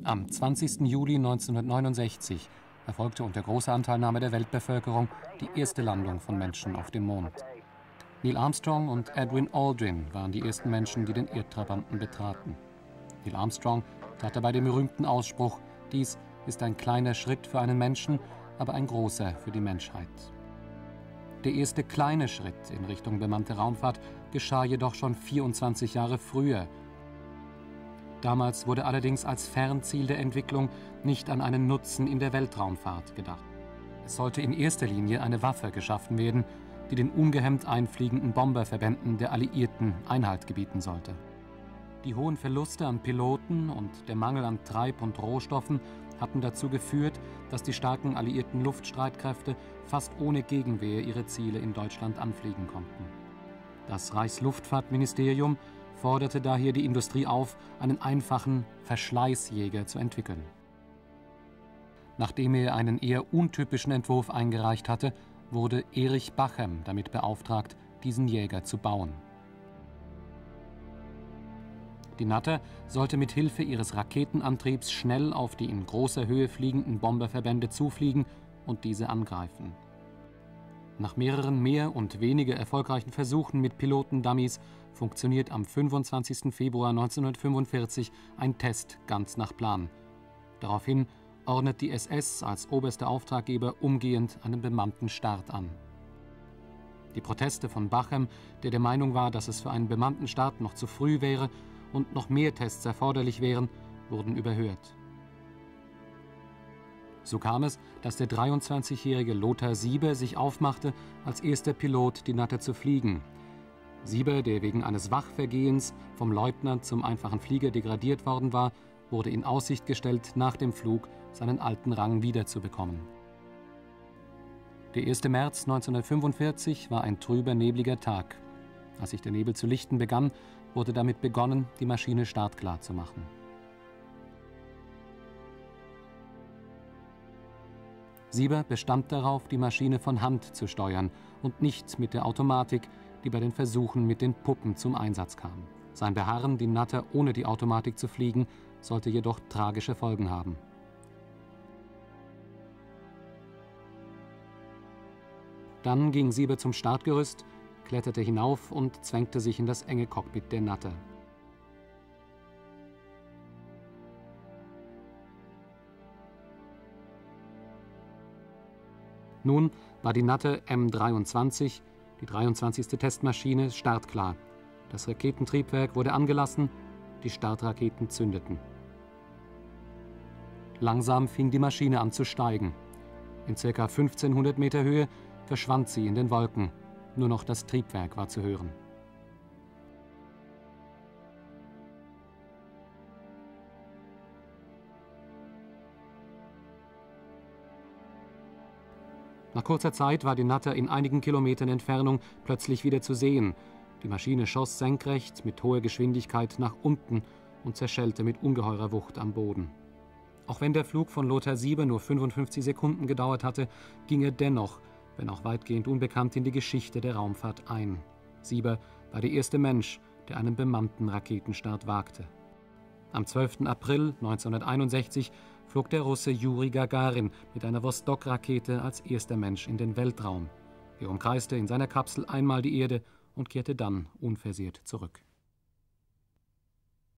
Am 20. Juli 1969 erfolgte unter großer Anteilnahme der Weltbevölkerung die erste Landung von Menschen auf dem Mond. Neil Armstrong und Edwin Aldrin waren die ersten Menschen, die den Erdtrabanten betraten. Neil Armstrong tat dabei den berühmten Ausspruch: „Dies ist ein kleiner Schritt für einen Menschen, aber ein großer für die Menschheit." Der erste kleine Schritt in Richtung bemannte Raumfahrt geschah jedoch schon 24 Jahre früher. Damals wurde allerdings als Fernziel der Entwicklung nicht an einen Nutzen in der Weltraumfahrt gedacht. Es sollte in erster Linie eine Waffe geschaffen werden, die den ungehemmt einfliegenden Bomberverbänden der Alliierten Einhalt gebieten sollte. Die hohen Verluste an Piloten und der Mangel an Treib- und Rohstoffen hatten dazu geführt, dass die starken alliierten Luftstreitkräfte fast ohne Gegenwehr ihre Ziele in Deutschland anfliegen konnten. Das Reichsluftfahrtministerium forderte daher die Industrie auf, einen einfachen Verschleißjäger zu entwickeln. Nachdem er einen eher untypischen Entwurf eingereicht hatte, wurde Erich Bachem damit beauftragt, diesen Jäger zu bauen. Die Natter sollte mit Hilfe ihres Raketenantriebs schnell auf die in großer Höhe fliegenden Bomberverbände zufliegen und diese angreifen. Nach mehreren mehr und weniger erfolgreichen Versuchen mit Pilotendummies funktioniert am 25. Februar 1945 ein Test ganz nach Plan. Daraufhin ordnet die SS als oberster Auftraggeber umgehend einen bemannten Start an. Die Proteste von Bachem, der der Meinung war, dass es für einen bemannten Start noch zu früh wäre und noch mehr Tests erforderlich wären, wurden überhört. So kam es, dass der 23-jährige Lothar Sieber sich aufmachte, als erster Pilot die Natter zu fliegen. Sieber, der wegen eines Wachvergehens vom Leutnant zum einfachen Flieger degradiert worden war, wurde in Aussicht gestellt, nach dem Flug seinen alten Rang wiederzubekommen. Der 1. März 1945 war ein trüber, nebliger Tag. Als sich der Nebel zu lichten begann, wurde damit begonnen, die Maschine startklar zu machen. Sieber bestand darauf, die Maschine von Hand zu steuern und nicht mit der Automatik, die bei den Versuchen mit den Puppen zum Einsatz kam. Sein Beharren, die Natter ohne die Automatik zu fliegen, sollte jedoch tragische Folgen haben. Dann ging Sieber zum Startgerüst, kletterte hinauf und zwängte sich in das enge Cockpit der Natter. Nun war die Natter M23, die 23. Testmaschine, startklar. Das Raketentriebwerk wurde angelassen, die Startraketen zündeten. Langsam fing die Maschine an zu steigen. In ca. 1500 Meter Höhe verschwand sie in den Wolken. Nur noch das Triebwerk war zu hören. Nach kurzer Zeit war die Natter in einigen Kilometern Entfernung plötzlich wieder zu sehen. Die Maschine schoss senkrecht mit hoher Geschwindigkeit nach unten und zerschellte mit ungeheurer Wucht am Boden. Auch wenn der Flug von Lothar Sieber nur 55 Sekunden gedauert hatte, ging er dennoch, wenn auch weitgehend unbekannt, in die Geschichte der Raumfahrt ein. Sieber war der erste Mensch, der einen bemannten Raketenstart wagte. Am 12. April 1961 flog der Russe Juri Gagarin mit einer Vostok-Rakete als erster Mensch in den Weltraum. Er umkreiste in seiner Kapsel einmal die Erde und kehrte dann unversehrt zurück.